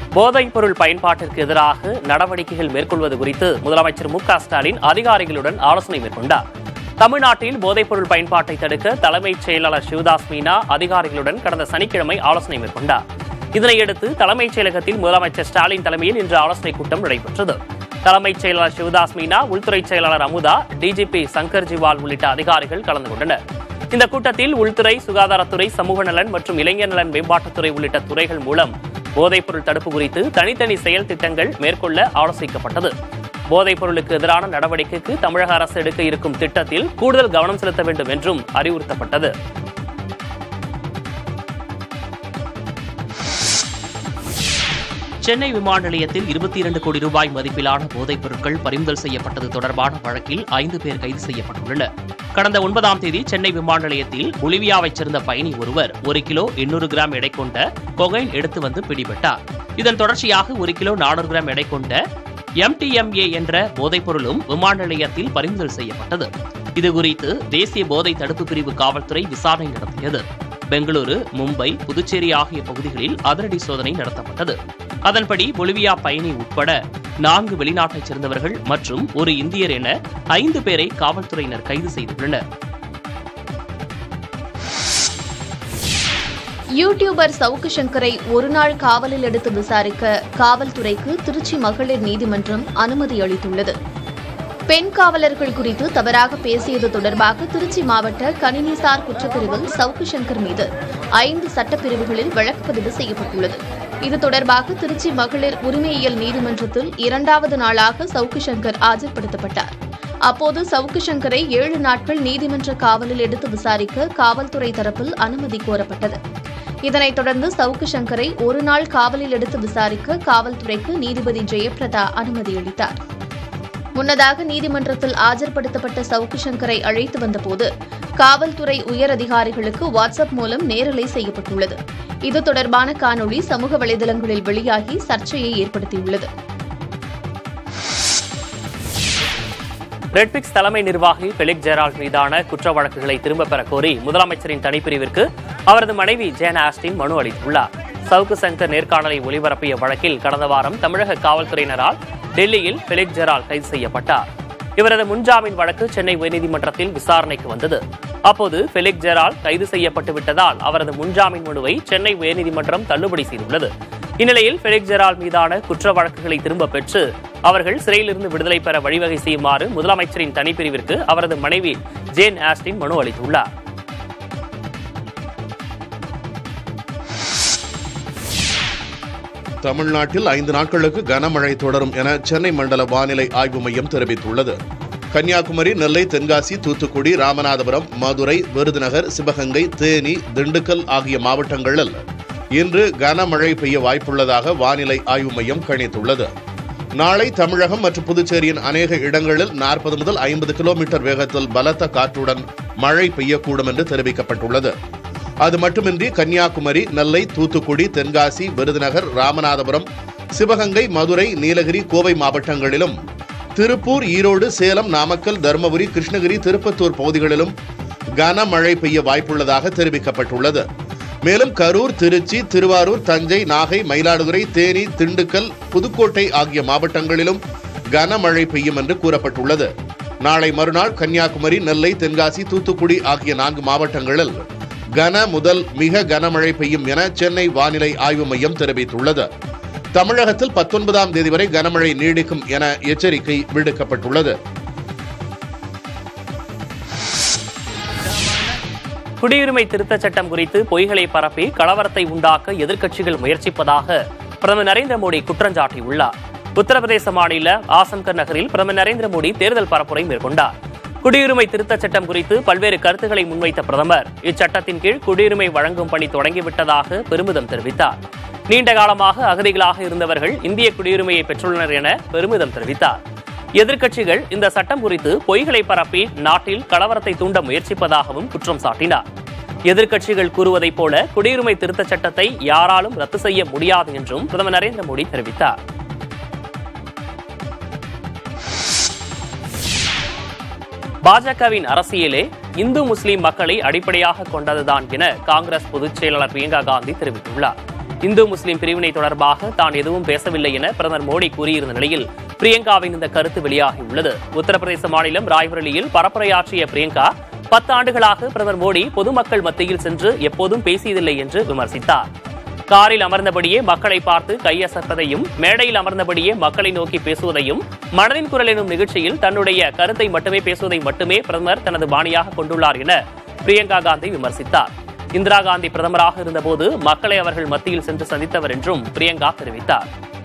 போதைப் பொருள் பயன்பாட்டிற்கு எதிராக நடவடிக்கைகள் மேற்கொள்வது குறித்து முதலமைச்சர் மு.க.ஸ்டாலின் அதிகாரிகளுடன் ஆலோசனை மேற்கொண்டார். தமிழ்நாட்டில் போதைப் பொருள் பயன்பாட்டை தடுக்க தலைமைச் செயலாளர் சிவதாஸ் மீனா அதிகாரிகளுடன் கடந்த சனிக்கிழமை ஆலோசனை மேற்கொண்டார். இதனையடுத்து தலைமைச் செயலகத்தில் முதலமைச்சர் ஸ்டாலின் தலைமையில் இன்று ஆலோசனைக் கூட்டம் நடைபெற்றது. தலைமைச் செயலாளர் சிவதாஸ் மீனா, உள்துறை செயலாளர் அமுதா, டிஜிபி சங்கர் ஜிவால் உள்ளிட்ட அதிகாரிகள் கலந்து கொண்டனர். இந்த கூட்டத்தில் உள்துறை, சுகாதாரத்துறை, சமூக நலன் மற்றும் இளைஞர் நலன் மேம்பாட்டுத்துறை உள்ளிட்ட துறைகள் மூலம் போதைப்பொருள் தடுப்பு குறித்து தனித்தனி செயல் திட்டங்கள் மேற்கொள்ள ஆலோசிக்கப்பட்டது. போதைப் பொருளுக்கு எதிரான நடவடிக்கைக்கு தமிழக அரசு எடுக்க இருக்கும் திட்டத்தில் கூடுதல் கவனம் செலுத்த வேண்டும் என்றும் அறிவுறுத்தப்பட்டது. சென்னை விமான நிலையத்தில் 22 கோடி ரூபாய் மதிப்பிலான போதைப் பொருட்கள் பறிமுதல் செய்யப்பட்டது தொடர்பான வழக்கில் 5 பேர் கைது செய்யப்பட்டுள்ளனர். கடந்த 9ஆம் தேதி சென்னை விமான நிலையத்தில் பொலிவியாவைச் சேர்ந்த பயணி ஒருவர் 1 கிலோ 800 கிராம் எடை கொண்ட கொகைன் எடுத்து வந்து பிடிபட்டார். இதன் தொடர்ச்சியாக 1 கிலோ 400 கிராம் எடை கொண்ட MTMA என்ற போதைப் பொருளும் விமான நிலையத்தில் பறிமுதல் செய்யப்பட்டது. இதுகுறித்து தேசிய போதை தடுப்பு பிரிவு காவல்துறை விசாரணை நடத்தியது. பெங்களூரு, மும்பை, புதுச்சேரி ஆகிய பகுதிகளில் அதிரடி சோதனை நடத்தப்பட்டது. அதன்படி பொலிவியா பயணி உட்பட 4 வெளிநாட்டைச் சேர்ந்தவர்கள் மற்றும் ஒரு இந்தியர் என 5 பேரை காவல்துறையினர் கைது செய்துள்ளனர். யூடியூபர் சவுக்கு சங்கரை ஒருநாள் காவலில் எடுத்து விசாரிக்க காவல்துறைக்கு திருச்சி மகளிர் நீதிமன்றம் அனுமதி அளித்துள்ளது. பெண் காவலர்கள் குறித்து தவறாக பேசியது தொடர்பாக திருச்சி மாவட்ட கணினிசார் குற்றப்பிரிவில் சவுக்கு சங்கர் மீது 5 சட்டப்பிரிவுகளில் வழக்கு பதிவு செய்யப்பட்டுள்ளது. இது தொடர்பாக திருச்சி மகளிர் உரிமையியல் நீதிமன்றத்தில் 2வது நாளாக சவுக்கு சங்கர் ஆஜர்படுத்தப்பட்டார். அப்போது சவுக்கு சங்கரை 7 நாட்கள் நீதிமன்ற காவலில் எடுத்து விசாரிக்க காவல்துறை தரப்பில் அனுமதி கோரப்பட்டது. இதனைத் தொடர்ந்து சவுக்கு சங்கரை ஒரு நாள் காவலில் எடுத்து விசாரிக்க காவல்துறைக்கு நீதிபதி ஜெயபிரதா அனுமதி அளித்தார். முன்னதாக நீதிமன்றத்தில் ஆஜர்படுத்தப்பட்ட சவுக்கு சங்கரை அழைத்து வந்தபோது காவல்துறை உயர் அதிகாரிகளுக்கு வாட்ஸ்அப் மூலம் நேரலை செய்யப்பட்டுள்ளது. இது தொடர்பான காணொலி சமூக வலைதளங்களில் வெளியாகி சர்ச்சையை ஏற்படுத்தியுள்ளது. ரெட்பிக்ஸ் தலைமை நிர்வாகி ஃபெலிக்ஸ் ஜெரால்ட் மீதான குற்ற வழக்குகளை திரும்பப் பெறக் கோரி முதலமைச்சரின் தனிப்பிரிவிற்கு அவரது மனைவி ஜேன் ஆஸ்டின் மனு அளித்துள்ளார். சவுக்கு சங்கர் நேர்காணலை ஒளிபரப்பிய வழக்கில் கடந்த வாரம் தமிழக காவல்துறையினரால் டெல்லியில் ஃபெலிக்ஸ் ஜெரால்ட் கைது செய்யப்பட்டார். இவரது முன்ஜாமீன் வழக்கு சென்னை உயர்நீதிமன்றத்தில் விசாரணைக்கு வந்தது. அப்போது ஃபெலிக்ஸ் ஜெரால்ட் கைது செய்யப்பட்டு விட்டதால் அவரது முன்ஜாமீன் மனுவை சென்னை உயர்நீதிமன்றம் தள்ளுபடி செய்துள்ளது. இந்நிலையில் ஃபெலிக்ஸ் ஜெரால்ட் மீதான குற்ற வழக்குகளை திரும்பப் பெற்று அவர்கள் சிறையிலிருந்து விடுதலை பெற வழிவகை செய்யுமாறு முதலமைச்சரின் தனிப்பிரிவிற்கு அவரது மனைவி ஜேன் ஆஸ்டின் மனு அளித்துள்ளார். தமிழ்நாட்டில் 5 நாட்களுக்கு கனமழை தொடரும் என சென்னை மண்டல வானிலை ஆய்வு மையம் தெரிவித்துள்ளது. கன்னியாகுமரி, நெல்லை, தென்காசி, தூத்துக்குடி, ராமநாதபுரம், மதுரை, விருதுநகர், சிவகங்கை, தேனி, திண்டுக்கல் ஆகிய மாவட்டங்களில் இன்று கனமழை பெய்ய வாய்ப்புள்ளதாக வானிலை ஆய்வு மையம் கணித்துள்ளது. நாளை தமிழகம் மற்றும் புதுச்சேரியின் அநேக இடங்களில் 40 முதல் 50 கிலோமீட்டர் வேகத்தில் பலத்த காற்றுடன் மழை பெய்யக்கூடும் என்று தெரிவிக்கப்பட்டுள்ளது. அது மட்டுமின்றி கன்னியாகுமரி, நெல்லை, தூத்துக்குடி, தென்காசி, விருதுநகர், ராமநாதபுரம், சிவகங்கை, மதுரை, நீலகிரி, கோவை மாவட்டங்களிலும் திருப்பூர், ஈரோடு, சேலம், நாமக்கல், தருமபுரி, கிருஷ்ணகிரி, திருப்பத்தூர் பகுதிகளிலும் கனமழை பெய்ய வாய்ப்புள்ளதாக தெரிவிக்கப்பட்டுள்ளது. மேலும் கரூர், திருச்சி, திருவாரூர், தஞ்சை, நாகை, மயிலாடுதுறை, தேனி, திண்டுக்கல், புதுக்கோட்டை ஆகிய மாவட்டங்களிலும் கனமழை பெய்யும் என்று கூறப்பட்டுள்ளது. நாளை மறுநாள் கன்னியாகுமரி, நெல்லை, தென்காசி, தூத்துக்குடி ஆகிய 4 மாவட்டங்களில் கன முதல் மிக கனமழை பெய்யும் என சென்னை வானிலை ஆய்வு மையம் தெரிவித்துள்ளது. தமிழகத்தில் 19ஆம் தேதி வரை கனமழை நீடிக்கும் என எச்சரிக்கை விடுக்கப்பட்டுள்ளது. குடியுரிமை திருத்தச் சட்டம் குறித்து பொய்களை பரப்பி கலவரத்தை உண்டாக்க எதிர்க்கட்சிகள் முயற்சிப்பதாக பிரதமர் நரேந்திர மோடி குற்றம் சாட்டியுள்ளார். உத்தரப்பிரதேச மாநில ஆசம்கர் நகரில் பிரதமர் நரேந்திர மோடி தேர்தல் பரப்புரை மேற்கொண்டார். குடியுரிமை திருத்தச் சட்டம் குறித்து பல்வேறு கருத்துக்களை முன்வைத்த பிரதமர் இச்சட்டத்தின் கீழ் குடியுரிமை வழங்கும் பணி தொடங்கிவிட்டதாக பெருமிதம் தெரிவித்தார். நீண்ட காலமாக அகதிகளாக இருந்தவர்கள் இந்திய குடியுரிமையை பெற்றுள்ளனர் என பெருமிதம் தெரிவித்தார். எதிர்க்கட்சிகள் இந்த சட்டம் குறித்து பொய்களை பரப்பி நாட்டில் கலவரத்தை தூண்ட முயற்சிப்பதாகவும் குற்றம் சாட்டினார். எதிர்க்கட்சிகள் கூறுவதைப் போல குடியுரிமை திருத்தச் சட்டத்தை யாராலும் ரத்து செய்ய முடியாது என்றும் பிரதமர் நரேந்திர மோடி தெரிவித்தார். பாஜகவின் அரசியலே இந்து முஸ்லிம் மக்களை அடிப்படையாக கொண்டதுதான் என காங்கிரஸ் பொதுச் செயலாளர் பிரியங்கா காந்தி தெரிவித்துள்ளார். இந்து முஸ்லிம் பிரிவினை தொடர்பாக தான் எதுவும் பேசவில்லை என பிரதமர் மோடி கூறியிருந்த நிலையில் பிரியங்காவின் இந்த கருத்து வெளியாகியுள்ளது. உத்தரப்பிரதேச மாநிலம் ராய்பரேலியில் பரப்புரையாற்றிய பிரியங்கா 10 ஆண்டுகளாக பிரதமர் மோடி பொதுமக்கள் மத்தியில் சென்று எப்போதும் பேசியதில்லை என்று விமர்சித்தார். காரில் அமர்ந்தபடியே மக்களை பார்த்து கையசைப்பதையும் மேடையில் அமர்ந்தபடியே மக்களை நோக்கி பேசுவதையும் மனதின் குரல் எனும் நிகழ்ச்சியில் தன்னுடைய கருத்தை மட்டுமே பேசுவதை மட்டுமே பிரதமர் தனது பாணியாக கொண்டுள்ளார் என பிரியங்கா காந்தி விமர்சித்தார். இந்திரா காந்தி பிரதமராக இருந்தபோது மக்களை அவர்கள் மத்தியில் சென்று சந்தித்தவர் என்றும் பிரியங்கா தெரிவித்தார்.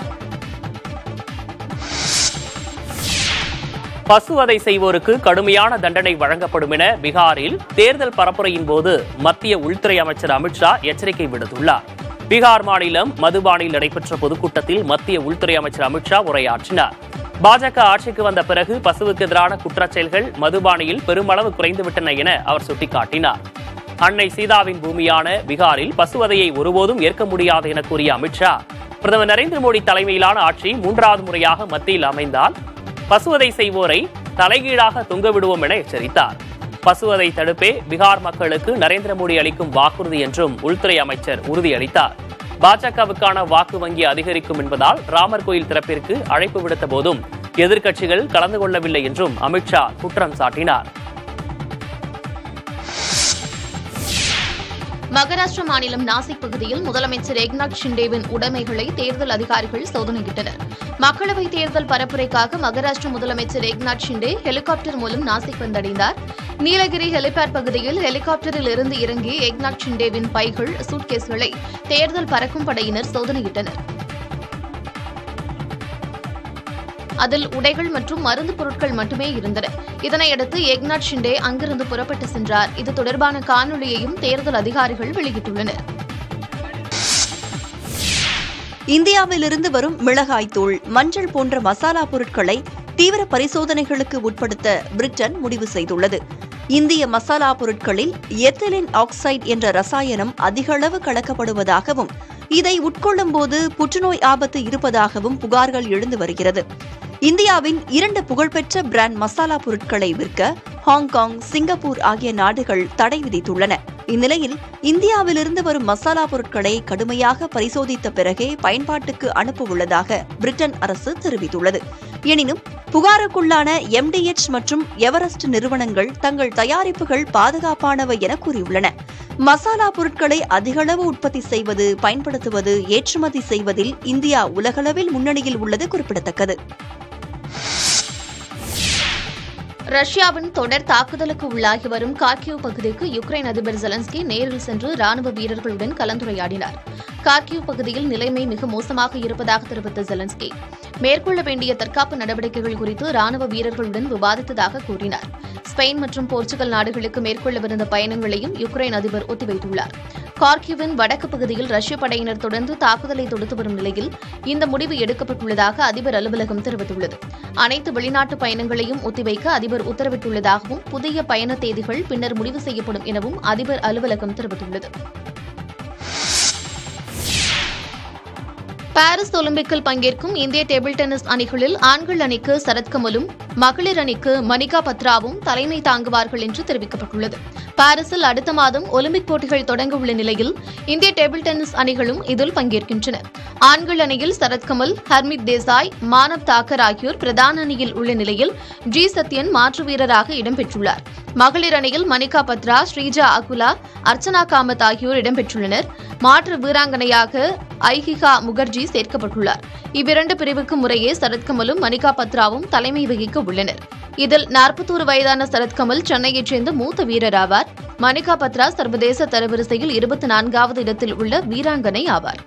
பசுவதை செய்வோருக்கு கடுமையான தண்டனை வழங்கப்படும் என பீகாரில் தேர்தல் பரப்புரையின் போது மத்திய உள்துறை அமைச்சர் அமித்ஷா எச்சரிக்கை விடுத்துள்ளார். பீகார் மாநிலம் மதுபானில் நடைபெற்ற பொதுக்கூட்டத்தில் மத்திய உள்துறை அமைச்சர் அமித்ஷா உரையாற்றினார். பாஜக ஆட்சிக்கு வந்த பிறகு பசுவுக்கு எதிரான குற்றச்செயல்கள் மதுபானியில் பெருமளவு குறைந்துவிட்டன என அவர் சுட்டிக்காட்டினார். அன்னை சீதாவின் பூமியான பீகாரில் பசுவதையை ஒருபோதும் ஏற்க முடியாது என கூறிய அமித்ஷா, பிரதமர் நரேந்திர மோடி தலைமையிலான ஆட்சி 3வது முறையாக மத்தியில் அமைந்தால் பசுவதை செய்வோரை தலைகீழாக தொங்கவிடுவோம் என எச்சரித்தார். பசுவதை தடுப்பே பீகார் மக்களுக்கு நரேந்திர மோடி அளிக்கும் வாக்குறுதி என்றும் உள்துறை அமைச்சர் உறுதியளித்தார். பாஜகவுக்கான வாக்கு வங்கி அதிகரிக்கும் என்பதால் ராமர் கோயில் திறப்பிற்கு அழைப்பு விடுத்த போதும் எதிர்க்கட்சிகள் கலந்து கொள்ளவில்லை என்றும் அமித்ஷா குற்றம் சாட்டினார். மகாராஷ்டிரா மாநிலம் நாசிக் பகுதியில் முதலமைச்சர் ஏக்நாத் ஷிண்டேவின் உடைமைகளை தேர்தல் அதிகாரிகள் சோதனையிட்டனர். மக்களவைத் தேர்தல் பரப்புரைக்காக மகாராஷ்டிர முதலமைச்சர் ஏக்நாத் ஷிண்டே ஹெலிகாப்டர் மூலம் நாசிக் வந்தடைந்தார். நீலகிரி ஹெலிபேட் பகுதியில் ஹெலிகாப்டரில் இருந்து இறங்கிய ஏக்நாத் ஷிண்டேவின் பைகள், சூட்கேஸ்களை தேர்தல் பறக்கும் படையினர் சோதனையிட்டனர். அதில் உடைகள் மற்றும் மருந்து பொருட்கள் மட்டுமே இருந்தன. இதனையடுத்து ஏக்நாத் ஷிண்டே அங்கிருந்து புறப்பட்டு சென்றார். இது தொடர்பான காணொலியையும் தேர்தல் அதிகாரிகள் வெளியிட்டுள்ளனர். இந்தியாவிலிருந்து வரும் மிளகாய்த்தூள், மஞ்சள் போன்ற மசாலா பொருட்களை தீவிர பரிசோதனைகளுக்கு உட்படுத்த பிரிட்டன் முடிவு செய்துள்ளது. இந்திய மசாலா பொருட்களில் எத்திலின் ஆக்சைடு என்ற ரசாயனம் அதிகளவு கலக்கப்படுவதாகவும் இதை உட்கொள்ளும் போது புற்றுநோய் ஆபத்து இருப்பதாகவும் புகார்கள் எழுந்து வருகிறது. இந்தியாவின் 2 புகழ்பெற்ற பிராண்ட் மசாலா பொருட்களை விற்க ஹாங்காங், சிங்கப்பூர் ஆகிய நாடுகள் தடை விதித்துள்ளன. இந்நிலையில் இந்தியாவிலிருந்து வரும் மசாலா பொருட்களை கடுமையாக பரிசோதித்த பிறகே பயன்பாட்டுக்கு அனுப்ப உள்ளதாக பிரிட்டன் அரசு தெரிவித்துள்ளது. எனினும் புகாருக்குள்ளான MDH மற்றும் எவரெஸ்ட் நிறுவனங்கள் தங்கள் தயாரிப்புகள் பாதுகாப்பானவை என கூறியுள்ளன. மசாலா பொருட்களை அதிகளவு உற்பத்தி செய்வது, பயன்படுத்துவது, ஏற்றுமதி செய்வதில் இந்தியா உலகளவில் முன்னணியில் உள்ளது குறிப்பிடத்தக்கது. ரஷ்யாவின் தொடர் தாக்குதலுக்கு உள்ளாகி வரும் கார்கிவ் பகுதிக்கு யுக்ரைன் அதிபர் ஜெலன்ஸ்கி நேரில் சென்று ராணுவ வீரர்களுடன் கலந்துரையாடினார். கார்கிவ் பகுதியில் நிலைமை மிக மோசமாக இருப்பதாக தெரிவித்த ஜெலன்ஸ்கி, மேற்கொள்ள வேண்டிய தற்காப்பு நடவடிக்கைகள் குறித்து ராணுவ வீரர்களுடன் விவாதித்ததாக கூறினார். ஸ்பெயின் மற்றும் போர்ச்சுகல் நாடுகளுக்கு மேற்கொள்ளவிருந்த பயணங்களையும் யுக்ரைன் அதிபர் ஒத்திவைத்துள்ளார். கார்கிவின் வடக்கு பகுதியில் ரஷ்ய படையினர் தொடர்ந்து தாக்குதலை தொடுத்து வரும் நிலையில் இந்த முடிவு எடுக்கப்பட்டுள்ளதாக அதிபர் அலுவலகம் தெரிவித்துள்ளது. அனைத்து வெளிநாட்டு பயணங்களையும் ஒத்திவைக்க அதிபர் உத்தரவிட்டுள்ளதாகவும் புதிய பயண தேதிகள் பின்னர் முடிவு செய்யப்படும் எனவும் அதிபர் அலுவலகம் தெரிவித்துள்ளது. பாரிஸ் ஒலிம்பிக்கில் பங்கேற்கும் இந்திய டேபிள் டென்னிஸ் அணிகளில் ஆண்கள் அணிக்கு சரத்கமலும், மகளிர் அணிக்கு மணிகா பத்ராவும் தலைமை தாங்குவார்கள் என்று தெரிவிக்கப்பட்டுள்ளது. பாரிஸில் அடுத்த மாதம் ஒலிம்பிக் போட்டிகள் தொடங்க உள்ள நிலையில் இந்திய டேபிள் டென்னிஸ் அணிகளும் இதில் பங்கேற்கின்றன. ஆண்கள் அணியில் சரத்கமல், ஹர்மித் தேசாய், மானவ் தாக்கர் ஆகியோர் பிரதான அணியில் உள்ள நிலையில் ஜி சத்யன் மாற்று வீரராக இடம்பெற்றுள்ளார். மகளிர் அணியில் மணிகா பத்ரா, ஸ்ரீஜா அகுலா, அர்ச்சனா காமத் ஆகியோர் இடம்பெற்றுள்ளனர். மாற்று வீராங்கனையாக ஐஹிகா முகர்ஜி சேர்க்கப்பட்டுள்ளார். இவ்விரண்டு பிரிவுக்கு முறையே சரத்கமலும் மணிகா பத்ராவும் தலைமை வகிக்க உள்ளனர். இதில் 41 வயதான சரத்கமல் சென்னையைச் சேர்ந்த மூத்த வீரர் ஆவார். மணிகா பத்ரா சர்வதேச தரவரிசையில் 24வது இடத்தில் உள்ள வீராங்கனை ஆவார்.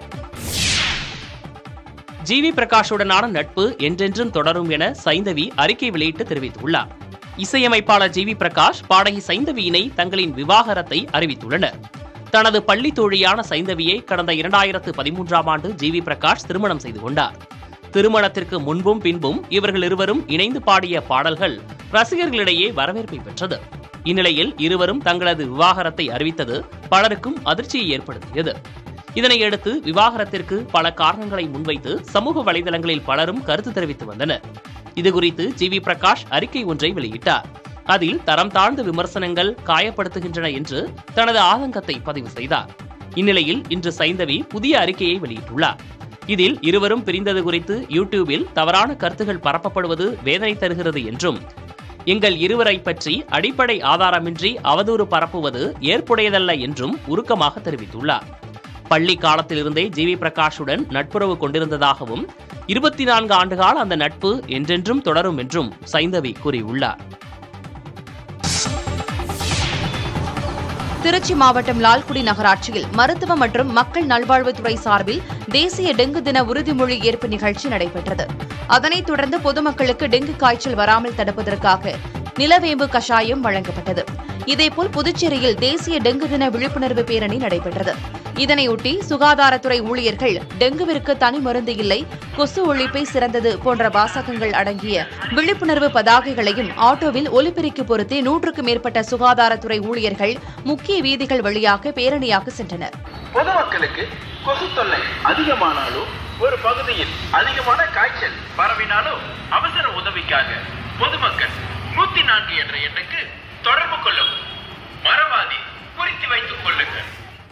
ஜிவி பிரகாஷுடனான நட்பு என்றென்றும் தொடரும் என சைந்தவி அறிக்கை வெளியிட்டு தெரிவித்துள்ளார். இசையமைப்பாளர் ஜிவி பிரகாஷ், பாடகி சைந்தவியினை தங்களின் விவாகரத்தை அறிவித்துள்ளனர். தனது பள்ளி தோழியான சைந்தவியை கடந்த 2013ஆம் ஆண்டு ஜிவி பிரகாஷ் திருமணம் செய்து கொண்டார். திருமணத்திற்கு முன்பும் பின்பும் இவர்கள் இருவரும் இணைந்து பாடிய பாடல்கள் ரசிகர்களிடையே வரவேற்பை பெற்றது. இந்நிலையில் இருவரும் தங்களது விவாகரத்தை அறிவித்தது பலருக்கும் அதிர்ச்சியை ஏற்படுத்தியது. இதனையடுத்து விவாகரத்திற்கு பல காரணங்களை முன்வைத்து சமூக வலைதளங்களில் பலரும் கருத்து தெரிவித்து வந்தனர். இதுகுறித்து ஜிவி பிரகாஷ் அறிக்கை ஒன்றை வெளியிட்டார். அதில் தரம் தாழ்ந்த விமர்சனங்கள் காயப்படுத்துகின்றன என்று தனது ஆதங்கத்தை பதிவு செய்தார். இந்நிலையில் இன்று சைந்தவி புதிய அறிக்கையை வெளியிட்டுள்ளார். இதில் இருவரும் பிரிந்தது குறித்து யூடியூபில் தவறான கருத்துகள் பரப்பப்படுவது வேதனை தருகிறது என்றும், எங்கள் இருவரை பற்றி அடிப்படை ஆதாரமின்றி அவதூறு பரப்புவது ஏற்புடையதல்ல என்றும் உருக்கமாக தெரிவித்துள்ளார். பள்ளி காலத்திலிருந்தே ஜிவி பிரகாஷுடன் நட்புறவு கொண்டிருந்ததாகவும் 24 ஆண்டுகால அந்த நட்பு என்றென்றும் தொடரும் என்றும் சைந்தவி கூறியுள்ளார். திருச்சி மாவட்டம் லால்குடி நகராட்சியில் மருத்துவ மற்றும் மக்கள் நல்வாழ்வுத்துறை சார்பில் தேசிய டெங்கு தின உறுதிமொழி ஏற்பு நிகழ்ச்சி நடைபெற்றது. அதனைத் தொடர்ந்து பொதுமக்களுக்கு டெங்கு காய்ச்சல் வராமல் தடுப்பதற்காக நிலவேம்பு கஷாயம் வழங்கப்பட்டது. இதேபோல் புதுச்சேரியில் தேசிய டெங்கு தின விழிப்புணர்வு பேரணி நடைபெற்றது. இதனையொட்டி சுகாதாரத்துறை ஊழியர்கள் டெங்குவிற்கு தனி மருந்து இல்லை, கொசு ஒழிப்பை சிறந்தது போன்ற வாசகங்கள் அடங்கிய விழிப்புணர்வு பதாகைகளையும் ஆட்டோவில் ஒலிபெருக்கி பொருத்தி 100க்கும் மேற்பட்ட சுகாதாரத்துறை ஊழியர்கள் முக்கிய வீதிகள் வழியாக பேரணியாக சென்றனர். பொதுமக்களுக்கு கொசு தொல்லை அதிகமானாலும், ஒரு பகுதியில் அதிகமான காய்ச்சல் பரவினாலும் அவசர உதவிக்காக பொதுமக்கள் 104 என்ற எண்ணுக்கு தொடர்பு கொள்ளும். மறவாதி குறித்து வைத்துக் கொள்ளுங்கள்.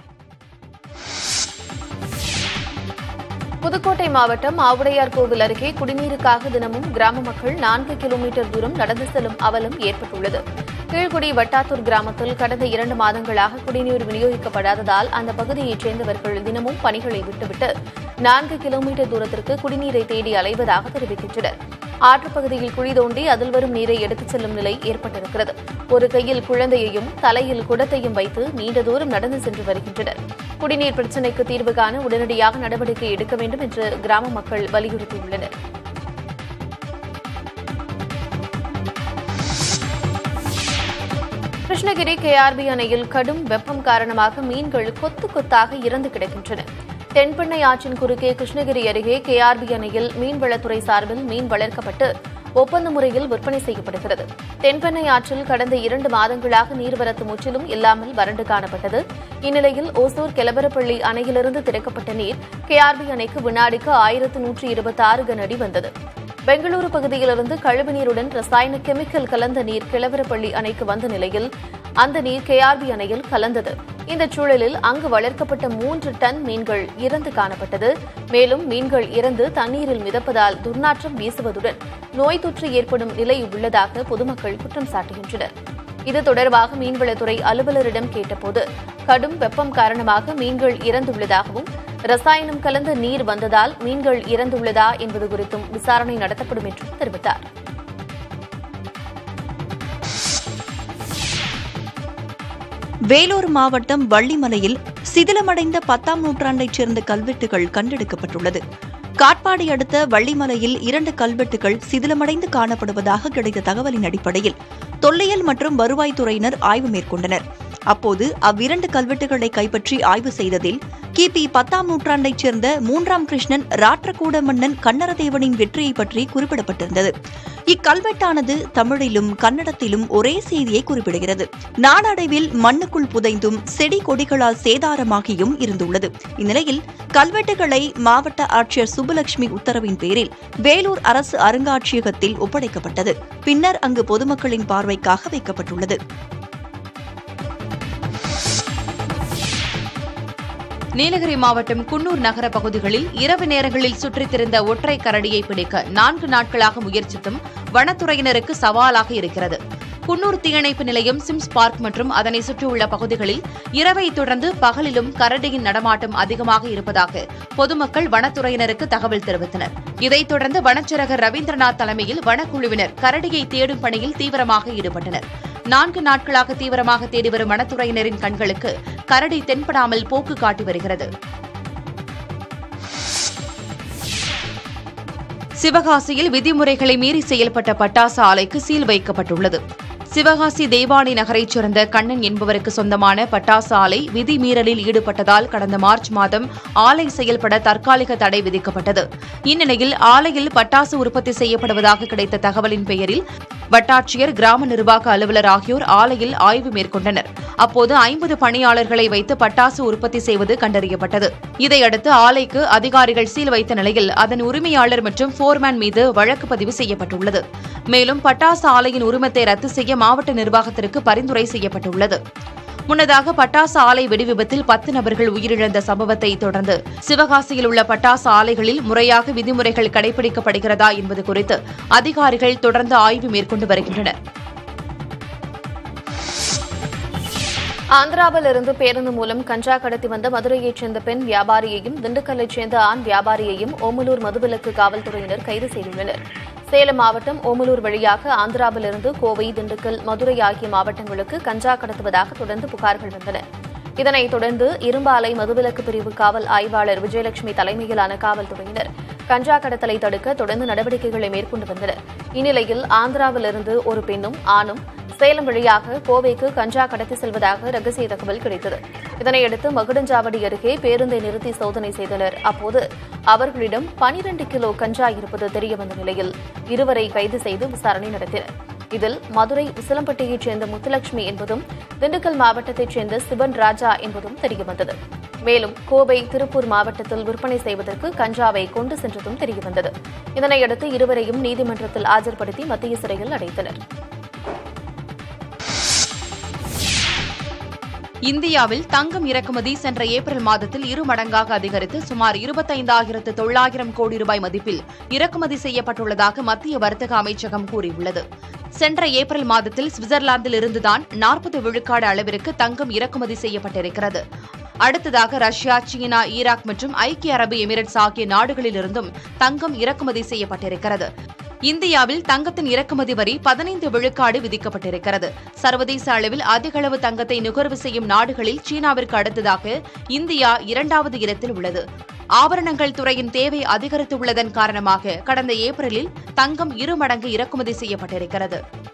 புதுக்கோட்டை மாவட்டம் ஆவுடையார் கோவில் அருகே குடிநீருக்காக தினமும் கிராம மக்கள் 4 கிலோமீட்டர் தூரம் நடந்து செல்லும் அவலம் ஏற்பட்டுள்ளது. கீழ்குடி வட்டாத்தூர் கிராமத்தில் கடந்த 2 மாதங்களாக குடிநீர் விநியோகிக்கப்படாததால் அந்த பகுதியைச் சேர்ந்தவர்கள் தினமும் பணிகளை விட்டுவிட்டு 4 கிலோமீட்டர் தூரத்திற்கு குடிநீரை தேடி அலைவதாக தெரிவிக்கின்றனர். ஆற்றுப்பகுதியில் குழி தோண்டி அதில் வரும் நீரை எடுத்துச் செல்லும் நிலை ஏற்பட்டிருக்கிறது. ஒரு கையில் குழந்தையையும் தலையில் குடத்தையும் வைத்து நீண்ட தூரம் நடந்து சென்று வருகின்றனர். குடிநீர் பிரச்சினைக்கு தீர்வு காண உடனடியாக நடவடிக்கை எடுக்க வேண்டும் என்று கிராம மக்கள் வலியுறுத்தியுள்ளனர். கிருஷ்ணகிரி கேஆர்பி அணையில் கடும் வெப்பம் காரணமாக மீன்கள் கொத்து கொத்தாக இறந்து கிடக்கின்றன. தென்பெண்ணை ஆற்றின் குறுக்கே கிருஷ்ணகிரி அருகே கேஆர்பி அணையில் மீன்வளத்துறை சார்பில் மீன் வளர்க்கப்பட்டு ஒப்பந்த முறையில் விற்பனை செய்யப்படுகிறது. தென்பெண்ணை ஆற்றில் கடந்த 2 மாதங்களாக நீர்வரத்து முற்றிலும் இல்லாமல் வறண்டு காணப்பட்டது. இந்நிலையில் ஓசூர் கெலவரப்பள்ளி அணையிலிருந்து திறக்கப்பட்ட நீர் கேஆர்பி அணைக்கு வினாடிக்கு 1126 கன அடி வந்தது. பெங்களூரு பகுதியிலிருந்து கழிவுநீருடன் ரசாயன கெமிக்கல் கலந்த நீர் கெலவரப்பள்ளி அணைக்கு வந்த நிலையில் அந்த நீர் கேஆர்பி அணையில் கலந்தது. இந்த சூழலில் அங்கு வளர்க்கப்பட்ட 3 டன் மீன்கள் இறந்து காணப்பட்டது. மேலும் மீன்கள் இறந்து தண்ணீரில் மிதப்பதால் துர்நாற்றம் வீசுவதுடன் நோய் தொற்று ஏற்படும் நிலை உள்ளதாக பொதுமக்கள் குற்றம் சாட்டுகின்றனர். இது தொடர்பாக மீன்வளத்துறை அலுவலரிடம் கேட்டபோது கடும் வெப்பம் காரணமாக மீன்கள் இறந்துள்ளதாகவும், ரசாயனம் கலந்த நீர் வந்ததால் மீன்கள் இறந்துள்ளதா என்பது குறித்தும் விசாரணை நடத்தப்படும் என்றும் தெரிவித்தார். வேலூர் மாவட்டம் வள்ளிமலையில் சிதிலமடைந்த 10ஆம் நூற்றாண்டைச் சேர்ந்த கல்வெட்டுகள் கண்டெடுக்கப்பட்டுள்ளது. காட்பாடி அடுத்த வள்ளிமலையில் 2 கல்வெட்டுகள் சிதிலமடைந்து காணப்படுவதாக கிடைத்த தகவலின் அடிப்படையில் தொல்லியல் மற்றும் வருவாய்த்துறையினர் ஆய்வு மேற்கொண்டனர். அப்போது அவ்விரண்டு கல்வெட்டுகளை கைப்பற்றி ஆய்வு செய்ததில் கிபி 10ஆம் நூற்றாண்டைச் சேர்ந்த 3ஆம் கிருஷ்ணன் ராற்றக்கூட மன்னன் கன்னரதேவனின் வெற்றியை பற்றி குறிப்பிடப்பட்டிருந்தது. இக்கல்வெட்டானது தமிழிலும் கன்னடத்திலும் ஒரே செய்தியை குறிப்பிடுகிறது. நாளடைவில் மண்ணுக்குள் புதைந்தும் செடி கொடிகளால் சேதாரமாகியும் இருந்துள்ளது. இந்நிலையில் கல்வெட்டுகளை மாவட்ட ஆட்சியர் சுப்புலட்சுமி உத்தரவின் பேரில் வேலூர் அரசு அருங்காட்சியகத்தில் ஒப்படைக்கப்பட்டது. பின்னர் அங்கு பொதுமக்களின் பார்வைக்காக வைக்கப்பட்டுள்ளது. நீலகிரி மாவட்டம் குன்னூர் நகர பகுதிகளில் இரவு நேரங்களில் சுற்றித் திரிந்த ஒற்றை கரடியை பிடிக்க 4 நாட்களாக முயற்சித்தும் வனத்துறையினருக்கு சவாலாக இருக்கிறது. குன்னூர் தீயணைப்பு நிலையம், சிம்ஸ் பார்க் மற்றும் அதனை சுற்றியுள்ள பகுதிகளில் இரவை தொடர்ந்து பகலிலும் கரடியின் நடமாட்டம் அதிகமாக இருப்பதாக பொதுமக்கள் வனத்துறையினருக்கு தகவல் தெரிவித்தனர். இதைத் தொடர்ந்து வனச்சரகர் ரவீந்திரநாத் தலைமையில் வனக்குழுவினர் கரடியை தேடும் பணியில் தீவிரமாக ஈடுபட்டனர். 4 நாட்களாக தீவிரமாக தேடி வரும் வனத்துறையினரின் கண்களுக்கு கரடி தென்படாமல் போக்கு காட்டி வருகிறது. சிவகாசியில் விதிமுறைகளை மீறி செயல்பட்ட பட்டாசு ஆலைக்கு சீல் வைக்கப்பட்டுள்ளது. சிவகாசி தேவானி நகரைச் சேர்ந்த கண்ணன் என்பவருக்கு சொந்தமான பட்டாசு ஆலை விதிமீறலில் ஈடுபட்டதால் கடந்த மார்ச் மாதம் ஆலை செயல்பட தற்காலிக தடை விதிக்கப்பட்டது. இந்நிலையில் ஆலையில் பட்டாசு உற்பத்தி செய்யப்படுவதாக கிடைத்த தகவலின் பெயரில் வட்டாட்சியர், கிராம நிர்வாக அலுவலர் ஆகியோர் ஆலையில் ஆய்வு மேற்கொண்டனர். அப்போது 50 பணியாளர்களை வைத்து பட்டாசு உற்பத்தி செய்வது கண்டறியப்பட்டது. இதையடுத்து ஆலைக்கு அதிகாரிகள் சீல் வைத்த நிலையில் அதன் உரிமையாளர் மற்றும் போர்மேன் மீது வழக்கு பதிவு செய்யப்பட்டுள்ளது. மேலும் பட்டாசு ஆலையின் உரிமத்தை ரத்து செய்ய மாவட்ட நிர்வாகத்திற்கு பரிந்துரை செய்யப்பட்டுள்ளது. முன்னதாக பட்டாசு ஆலை வெடிவிபத்தில் 10 நபர்கள் உயிரிழந்த சம்பவத்தை தொடர்ந்து சிவகாசியில் உள்ள பட்டாசு ஆலைகளில் முறையாக விதிமுறைகள் கடைபிடிக்கப்படுகிறதா என்பது குறித்து அதிகாரிகள் தொடர்ந்து ஆய்வு மேற்கொண்டு வருகின்றனர். ஆந்திராவில் இருந்து பேருந்து மூலம் கஞ்சா கடத்தி வந்த மதுரையைச் சேர்ந்த பெண் வியாபாரியையும் திண்டுக்கல்லைச் சேர்ந்த ஆண் வியாபாரியையும் ஓமலூர் மதுவிலக்கு காவல்துறையினர் கைது செய்துள்ளனர். சேலம் மாவட்டம் ஓமலூர் வழியாக ஆந்திராவிலிருந்து கோவை, திண்டுக்கல், மதுரை ஆகிய மாவட்டங்களுக்கு கஞ்சா கடத்துவதாக தொடர்ந்து புகார்கள் வந்தன. இதனைத் தொடர்ந்து இரும்பாலை மதுவிலக்கு பிரிவு காவல் ஆய்வாளர் விஜயலட்சுமி தலைமையிலான காவல்துறையினர் கஞ்சா கடத்தலை தடுக்க தொடர்ந்து நடவடிக்கைகளை மேற்கொண்டு வந்தனர். இந்நிலையில் ஆந்திராவிலிருந்து ஒரு பெண்ணும் ஆணும் சேலம் வழியாக கோவைக்கு கஞ்சா கடத்தி செல்வதாக ரகசிய தகவல் கிடைத்தது. இதனையடுத்து மகுடஞ்சாவடி அருகே பேருந்தை நிறுத்தி சோதனை செய்தனர். அப்போது அவர்களிடம் 12 கிலோ கஞ்சா இருப்பது தெரியவந்த நிலையில் இருவரை கைது செய்து விசாரணை நடத்தினர். இதில் மதுரை உசிலம்பட்டியைச் சேர்ந்த முத்துலட்சுமி என்பதும் திண்டுக்கல் மாவட்டத்தைச் சேர்ந்த சிவன் ராஜா என்பதும் தெரியவந்தது. மேலும் கோவை, திருப்பூர் மாவட்டத்தில் விற்பனை செய்வதற்கு கஞ்சாவை கொண்டு சென்றதும் தெரியவந்தது. இதனையடுத்து இருவரையும் நீதிமன்றத்தில் ஆஜர்படுத்தி மத்திய சிறையில் அடைத்தனர். இந்தியாவில் தங்கம் இறக்குமதி சென்ற ஏப்ரல் மாதத்தில் 2 மடங்காக அதிகரித்து சுமார் 25,900 கோடி ரூபாய் மதிப்பில் இறக்குமதி செய்யப்பட்டுள்ளதாக மத்திய வர்த்தக அமைச்சகம் கூறியுள்ளது. சென்ற ஏப்ரல் மாதத்தில் சுவிட்சர்லாந்தில் இருந்துதான் 40 விழுக்காடு அளவிற்கு தங்கம் இறக்குமதி செய்யப்பட்டிருக்கிறது. அடுத்ததாக ரஷ்யா, சீனா, ஈராக் மற்றும் ஐக்கிய அரபு எமிரேட்ஸ் ஆகிய நாடுகளிலிருந்தும் தங்கம் இறக்குமதி செய்யப்பட்டிருக்கிறது. இந்தியாவில் தங்கத்தின் இறக்குமதி வரி 15 விழுக்காடு விதிக்கப்பட்டிருக்கிறது. சர்வதேச அளவில் அதிக அளவு தங்கத்தை நுகர்வு செய்யும் நாடுகளில் சீனாவிற்கு அடுத்ததாக இந்தியா 2வது இடத்தில் உள்ளது. ஆபரணங்கள் துறையின் தேவை அதிகரித்துள்ளதன் காரணமாக கடந்த ஏப்ரலில் தங்கம் 2 மடங்கு இறக்குமதி செய்யப்பட்டிருக்கிறது.